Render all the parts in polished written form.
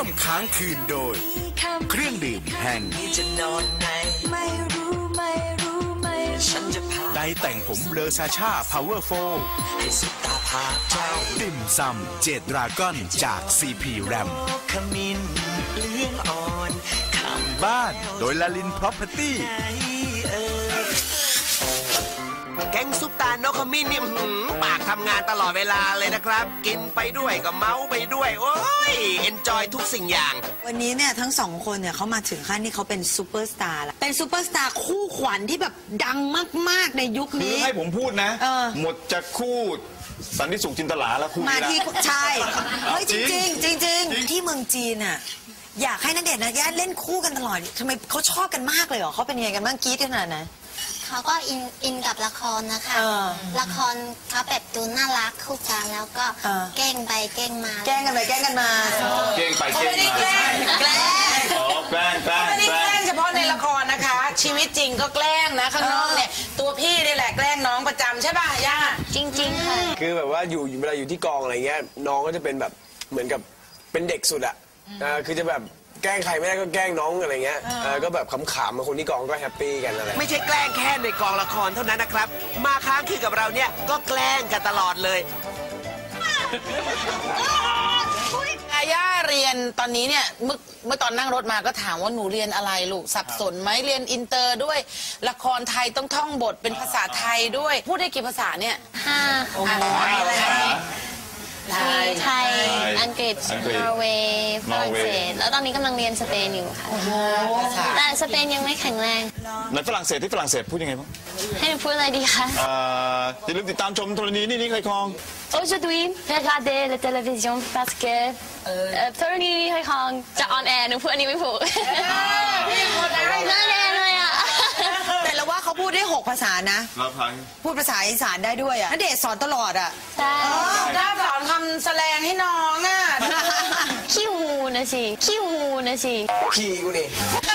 วมค้างคืนโดยเครื่องดื่มแห่งจะนอนไหนไม่รู้ฉันจะพาได้แต่งผมเลอซาชาพาวเวอร์โฟให้สุดตาพาเจ้าติ่มซำเจดดราก้อนจาก CP RAM ขมิ้นเลี้ยงอ่อนบ้านโดยลลิน Property แก๊งซุปตาโนขมิ้นนี่ปากทำงานตลอดเวลาเลยนะครับกินไปด้วยก็เมาไปด้วยโอ้ยเอนจอยทุกสิ่งอย่างวันนี้เนี่ยทั้งสองคนเนี่ยเขามาถึงขั้นที่เขาเป็นซูเปอร์สตาร์แล้วเป็นซูเปอร์สตาร์คู่ขวัญที่แบบดังมากๆในยุคนี้ให้ผมพูดนะหมดจะคู่สันติสุขจินตลาแล้วคู่มาที่ใช่เฮ้ยจริงที่เมืองจีนน่ะอยากให้ณเดชน์นะย่าเล่นคู่กันตลอดทำไมเขาชอบกันมากเลยเหรอเขาเป็นยังไงกันบ้างกรี๊ดขนาดไหนเขาก็อินกับละครนะคะละครเขาแบบดูน่ารักคู่กันแล้วก็แกล้งไปแกล้งมาแกล้งกันไปแกล้งกันมาแกล้งไปแกล้งมาแกล้งแกล้งไม่ได้แกล้งเฉพาะในละครนะคะชีวิตจริงก็แกล้งนะข้างนอกเนี่ยตัวพี่นี่แหละแกล้งน้องประจำใช่ป่ะย่าจริงๆค่ะคือแบบว่าเวลาอยู่ที่กองอะไรเงี้ยน้องก็จะเป็นแบบเหมือนกับเป็นเด็กสุดอะคือจะแบบแกล้งใครไม่ได้ก็แกล้งน้องอะไรเงี้ยก็แบบขำๆมาคนที่กองก็แฮปปี้กันอะไรไม่ใช่แกล้งแค่ในกองละครเท่านั้นนะครับมาค้างคืนกับเราเนี่ยก็แกล้งกันตลอดเลยย่าเรียนตอนนี้เนี่ยเมื่อตอนนั่งรถมาก็ถามว่าหนูเรียนอะไรลูกสับสนไหมเรียนอินเตอร์ด้วยละครไทยต้องท่องบทเป็นภาษาไทยด้วยพูดได้กี่ภาษาเนี่ยไทยอังกฤษนอร์เวย์ฝรั่งเศสแล้วตอนนี้กำลังเรียนสเปนอยู่ค่ะแต่สเปนยังไม่แข็งแรงในฝรั่งเศสที่ฝรั่งเศสพูดยังไงบ้างให้หนูพูดอะไรดีคะอย่าลืมติดตามชมโทรณีนี่ใครคลอง Aujourd'hui regardez la télévision parce que โทรณีนี่ใครคลองจะออนแอร์หนูพูดอันนี้ไม่ถูกน่าแรงเลยอ่ะแต่เราว่าเขาพูดได้6 ภาษานะพูดภาษาอีสานได้ด้วยอ่ะณเดชน์สอนตลอดอ่ะใช่ได้สอนคำแสดงให้น้องอ่ะขี้หูนะสิขี้กูนี่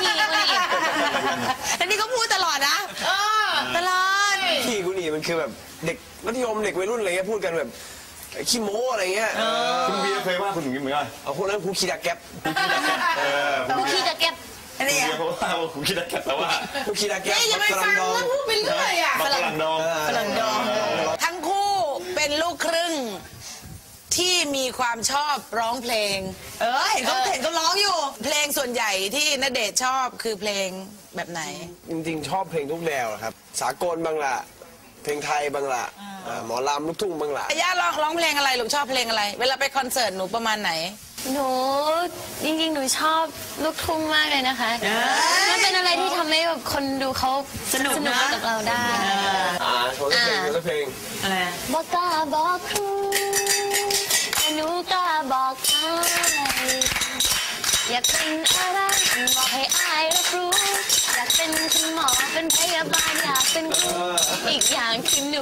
อันนี้ก็พูดตลอดนะตลอดขี้กูนี่มันคือแบบเด็กมัธยมเด็กวัยรุ่นอะไรเงี้ยพูดกันแบบขี้โม้อะไรเงี้ยคุณบีเคยว่าคุณหนุ่มยิ้มเหมือนกันเอาคนนั้นครูขี้ตะแก๊บครูขี้ตะแก๊บอะไรอ่ะเพราะว่าครูขี้ตะแก๊บแต่ว่าครูขี้ตะแก๊บอย่าไปฟังว่าพูดไปเรื่อยอ่ะฝรั่งดองทั้งคู่เป็นลูกครึ่งที่มีความชอบร้องเพลงเขาเห็นก็ร้องอยู่เพลงส่วนใหญ่ที่ณเดชน์ชอบคือเพลงแบบไหนจริงๆชอบเพลงทุกแนวครับสากลบางละเพลงไทยบางละหมอลำลูกทุ่งบางละย่าร้องเพลงอะไรลูกชอบเพลงอะไรเวลาไปคอนเสิร์ตหนูประมาณไหนหนูจริงๆหนูชอบลูกทุ่งมากเลยนะคะมันเป็นอะไรที่ทำให้แบบคนดูเขาสนุกกับเราได้โชว์เพลงอะไรบอกกล้าบอกครูแต่หนูกล้าบอกใครอยากเป็นอะไรบอกให้อายรับรู้อยากเป็นคุณหมอเป็นพยาบาลอยากเป็นครูอีกอย่างคือหนู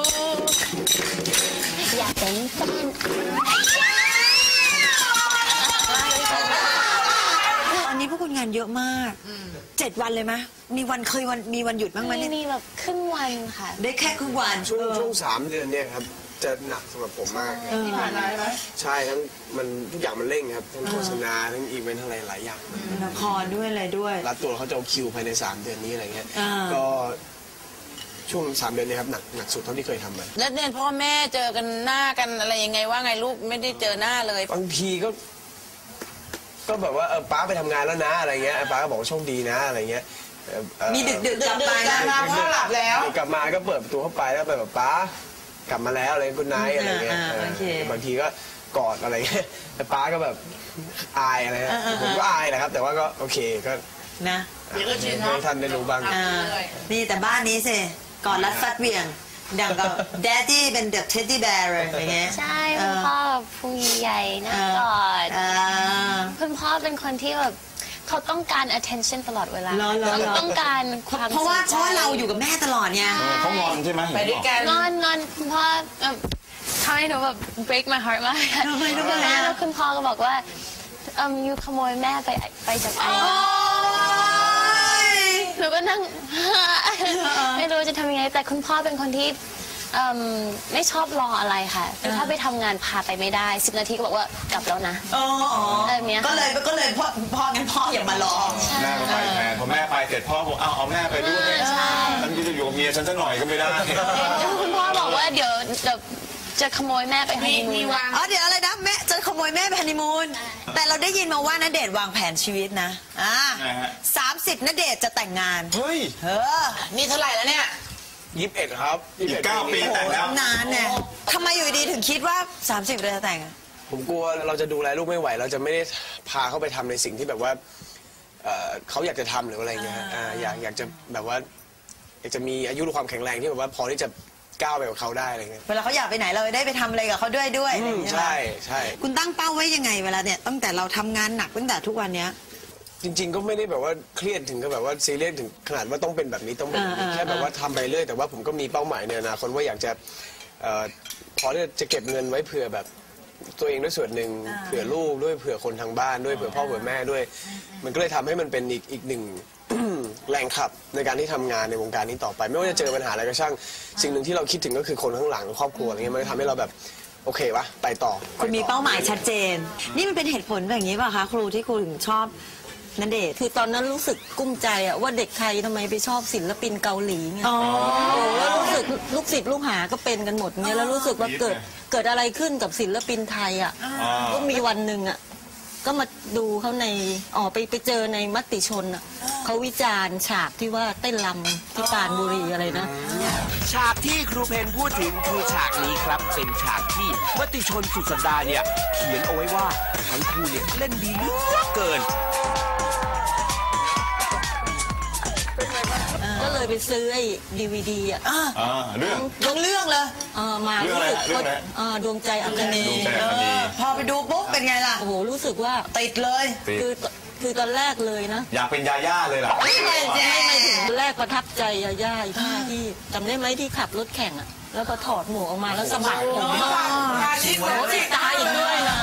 อยากเป็นแฟนตอนนี้พวกคุณงานเยอะมาก7 วันเลยไหมมีวันมีวันหยุดบ้างไหมมีแบบครึ่งวันค่ะได้แค่ครึ่งวันช่วง3 เดือนเนี่ยครับจะหนักสำหรับผมมากใช่ทั้งมันทุกอย่างมันเร่งครับทั้งโฆษณาทั้งอีเวนต์อะไรหลายอย่างละครด้วยอะไรด้วยรัดตัวเขาจะเอาคิวภายใน3 เดือนนี้อะไรเงี้ยก็ช่วง3 เดือนนี้ครับหนักสุดเท่าที่เคยทำมาแล้วเนี่ยพ่อแม่เจอกันหน้ากันอะไรยังไงว่าไงลูกไม่ได้เจอหน้าเลยบางทีก็แบบว่าป้าไปทำงานแล้วนะอะไรเงี้ยป้าก็บอกโชคดีนะอะไรเงี้ยมีดึกกลับมาพ่อหลับแล้วกลับมาก็เปิดประตูเข้าไปแล้วไปแบบป้ากลับมาแล้วอะไรคุณนายอะไรเงี้ยบางทีก็กอดอะไรเงี้ยแต่ป้าก็แบบอายอะไรผมก็อายนะครับแต่ว่าก็โอเคก็นะให้ท่านได้รู้บ้างนี่แต่บ้านนี้สิกอดรัดฟัดเวียงดังกับแดดดี้เป็นเด็กเท็ดดี้แบร์อะไรเงี้ยใช่คุณพ่อผู้ใหญ่นะกอดคุณพ่อเป็นคนที่แบบเขาต้องการ attention ตลอดเวลาเขาต้องการความเพราะว่าเราอยู่กับแม่ตลอดเนี่ยเขางอนใช่ไหมไปด้วยกันงอนคุณพ่อทำให้หนูแบบ break my heart มากแล้วคุณพ่อก็บอกว่ายูขโมยแม่ไปจากไอหนูก็นั่งไม่รู้จะทำยังไงแต่คุณพ่อเป็นคนที่ไม่ชอบรออะไรค่ะคือถ้าไปทำงานพาไปไม่ได้10 นาทีก็บอกว่ากลับแล้วนะแบบนี้ก็เลยพ่องั้นพ่ออย่ามารอแม่ก็ไปแทนพอแม่ไปเสร็จพ่อบอกเอาแม่ไปด้วยฉันจะอยู่กับเมียฉันสักหน่อยก็ไม่ได้คุณพ่อบอกว่าเดี๋ยวจะขโมยแม่ไปฮันนีมูนเดี๋ยวอะไรนะแม่จะขโมยแม่ไปฮันนีมูนแต่เราได้ยินมาว่าณเดชน์วางแผนชีวิตนะ30ณเดชน์จะแต่งงานเฮ้ยนี่เท่าไหร่แล้วเนี่ย 21ครับอีก9 ปีแต่งแล้วนานเนี่ยทำไมอยู่ดีถึงคิดว่า30เราจะแต่งผมกลัวเราจะดูแลลูกไม่ไหวเราจะไม่ได้พาเขาไปทำในสิ่งที่แบบว่าเขาอยากจะทำหรืออะไรเงี้ยอยากจะแบบว่าอยากจะมีอายุความแข็งแรงที่แบบว่าพอที่จะก้าวไปกับเขาได้อะไรเงี้ยเวลาเขาอยากไปไหนเราได้ไปทำอะไรกับเขาด้วยใช่คุณตั้งเป้าไว้ยังไงเวลาเนี่ยตั้งแต่เราทำงานหนักตั้งแต่ทุกวันเนี้ยจริงๆก็ไม่ได้แบบว่าเครียดถึงกับแบบว่าซีเรียสถึงขนาดว่าต้องเป็นแบบนี้ต้องเป็นแบบนี้แค่แบบว่าทำไปเรื่อยแต่ว่าผมก็มีเป้าหมายในอนาคตว่าอยากจะพอที่จะเก็บเงินไว้เผื่อแบบตัวเองด้วยส่วนหนึ่งเผื่อลูกด้วยเผื่อคนทางบ้านด้วยเผื่อพ่อเผื่อแม่ด้วยมันก็เลยทำให้มันเป็นอีกหนึ่งแรงขับในการที่ทำงานในวงการนี้ต่อไปไม่ว่าจะเจอปัญหาอะไรก็ช่างสิ่งหนึ่งที่เราคิดถึงก็คือคนข้างหลังครอบครัวอะไรเงี้ยมันทำให้เราแบบโอเควะไปต่อคุณมีเป้าหมายชัดเจนนี่มันเป็นเหตุผลแบบนี้ป่ะคะครูที่ครูถึงชอบณเดชน์คือตอนนั้นรู้สึกกุ้มใจอะว่าเด็กไทยทำไมไปชอบศิลปินเกาหลีไงแล้วรู้สึกลูกศิษย์ลูกหาก็เป็นกันหมดเนี่ยแล้วรู้สึกว่าเกิดอะไรขึ้นกับศิลปินไทยอะก็มีวันหนึ่งอะก็มาดูเขาในไปเจอในมติชนอะเขาวิจารณ์ฉากที่ว่าเต้นรำที่ปรานบุรีอะไรนะฉากที่ครูเพนพูดถึงคือฉากนี้ครับเป็นฉากที่มติชนสุดสัปดาห์เนี่ยเขียนเอาไว้ว่าทั้งคู่เนี่ยเล่นดีเหลือเกินก็เลยไปซื้อไอ้ DVD อ่ะเรื่องเลยมารู้สึกว่าดวงใจอัคนีพอไปดูปุ๊บเป็นไงล่ะโอ้โหรู้สึกว่าติดเลยคือตอนแรกเลยนะอยากเป็นยาย่าเลยล่ะไม่ถึงตอนแรกประทับใจยาย่าอีกท่าที่จำได้ไหมที่ขับรถแข่งอ่ะแล้วก็ถอดหมวกออกมาแล้วสะบัดผมที่ตาอีกด้วยนะ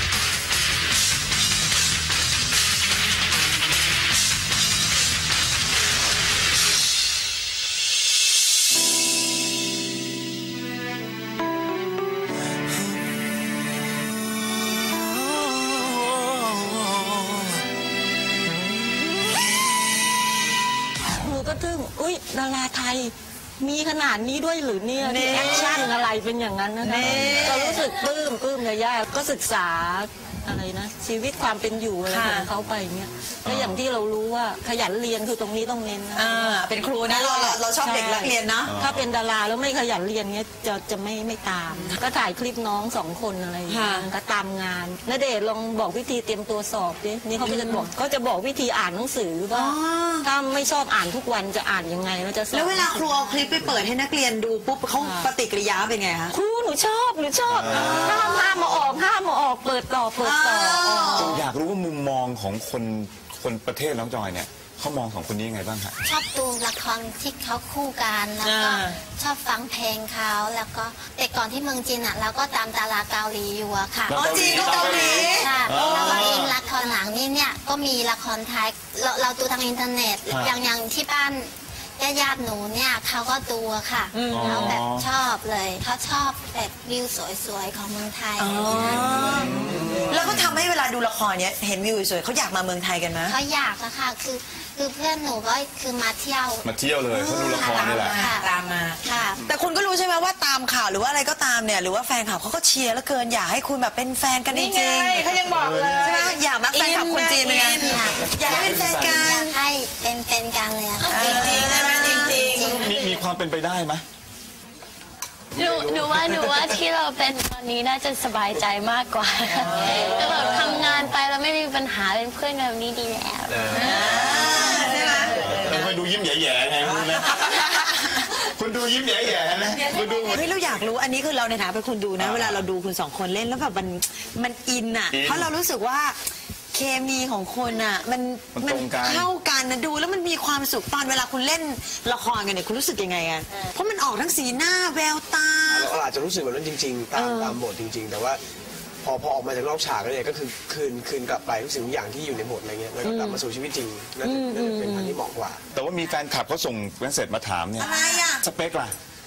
ก็ถึงอุ๊ยดาราไทยมีขนาดนี้ด้วยหรือเนี่ยแอคชั่นอะไรเป็นอย่างนั้นนะคะก็รู้สึกปลื้มย่าก็ศึกษาอะไรนะชีวิตความเป็นอยู่อะไรของเขาไปเนี่ยก็อย่างที่เรารู้ว่าขยันเรียนคือตรงนี้ต้องเน้นนะเป็นครูนะเราชอบเด็กนักเรียนนะถ้าเป็นดาราแล้วไม่ขยันเรียนเนี้ยจะไม่ตามก็ถ่ายคลิปน้อง2 คนอะไรอย่างเงี้ยก็ตามงานณเดชน์ลองบอกวิธีเตรียมตัวสอบดินี่เขาจะบอกวิธีอ่านหนังสือว่าถ้าไม่ชอบอ่านทุกวันจะอ่านยังไงแล้วจะสอบแล้วเวลาครูเอาคลิปไปเปิดให้นักเรียนดูปุ๊บเขาปฏิกิริยาเป็นไงคะครูหนูชอบห้ามมาออกเปิดต่ออยากรู้ว่ามุมมองของคนประเทศน้องจอยเนี่ยเขามองของคนนี้ยังไงบ้างคะชอบดูละครที่เขาคู่กันแล้วก็ชอบฟังเพลงเขาแล้วก็แต่ก่อนที่เมืองจีนอ่ะเราก็ตามดาราเกาหลีอยู่อะค่ะจีนก็เกาหลีค่ะแล้วก็เองละครหลังนี้เนี่ยก็มีละครไทยเราดูทางอินเทอร์เน็ตอย่างที่บ้านญาติหนูเนี่ยเขาก็ดูค่ะเขาแบบชอบเลยเขาชอบแบบวิวสวยๆของเมืองไทยแล้วก็ทำให้เวลาดูละครเนี้ยเห็นวิวสวยเขาอยากมาเมืองไทยกันไหมเขาอยากอะค่ะคือเพื่อนหนูก็คือมาเที่ยวเลยเขาดูละครนี่แหละตามมาค่ะแต่คุณก็รู้ใช่ไหมว่าตามข่าวหรือว่าอะไรก็ตามเนี่ยหรือว่าแฟนข่าวเขาก็เชียร์แล้วเกินอยากให้คุณแบบเป็นแฟนกันจริงๆเขายังบอกเลยใช่ไหมอยากนักแฟนคลับคนจีนเหมือนกันอยากให้เป็นแฟนกันอยากให้เป็นกันเลยค่ะจริงๆใช่ไหมจริงๆมีความเป็นไปได้ไหมหนูว่าที่เราเป็นตอนนี้น่าจะสบายใจมากกว่าแล้วแบบทำงานไปแล้วไม่มีปัญหาเป็นเพื่อนแบบนี้ดีแล้วใช่ไหมคุณดูยิ้มแย่ๆไงคุณนะคุณดูยิ้มแย่ๆนะคุณดูเฮ้ยเราอยากรู้อันนี้คือเราในฐานะเป็นคนดูนะเวลาเราดูคุณ2 คนเล่นแล้วแบบมันอินอ่ะเพราะเรารู้สึกว่าเคมีของคนอ่ะมันเข้ากันนะดูแล้วมันมีความสุขตอนเวลาคุณเล่นละครกันเนี่ยคุณรู้สึกยังไงอ่ะเพราะมันออกทั้งสีหน้าแววตาเราอาจจะรู้สึกแบบนั้นจริงๆตามบทจริงๆแต่ว่าพอออกมาจากนอกฉากแล้วเนี่ยก็คือคืนกลับไปทุกสิ่งทุกอย่างที่อยู่ในบทอะไรเงี้ยแล้วก็กลับมาสู่ชีวิตจริงนั่นจะเป็นทางที่เหมาะกว่าแต่ว่ามีแฟนคลับเขาส่งเมสเสจมาถามเนี่ยอะไรอ่ะสเปคล่ะ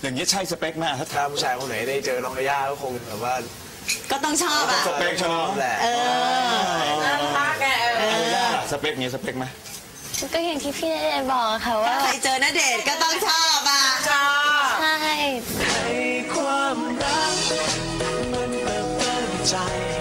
อย่างนี้ใช่สเปคไหมถ้าผู้ชายคนไหนได้เจอน้องย่าก็คงแบบว่าก็ต้องชอบอ่ะสเปคชอบแหละน่ารักอ่ะสเปคนี้สเปคไหมก็อย่างที่พี่ณเดชน์บอกอะค่ะว่าใครเจอณเดชน์ก็ต้องชอบอ่ะชอบใช่ให้ความรักมันเติบโตในใจ